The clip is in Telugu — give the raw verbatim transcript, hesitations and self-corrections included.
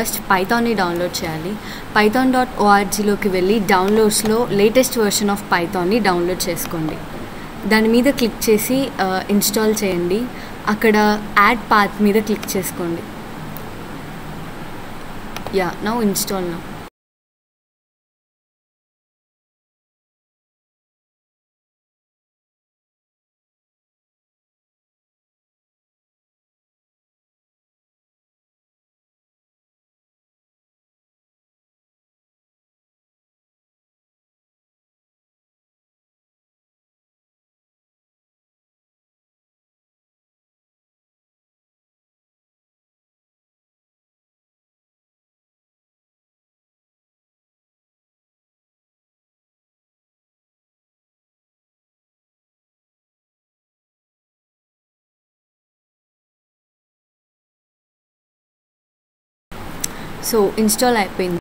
ఫస్ట్ పైథాన్ని డౌన్లోడ్ చేయాలి. పైథాన్ డాట్ ఓఆర్జీలోకి వెళ్ళి డౌన్లోడ్స్లో లేటెస్ట్ వర్షన్ ఆఫ్ పైథాన్ని డౌన్లోడ్ చేసుకోండి. దాని మీద క్లిక్ చేసి ఇన్స్టాల్ చేయండి. అక్కడ యాడ్ పాత్ మీద క్లిక్ చేసుకోండి. Yeah now install now. So install అయిపోయింది.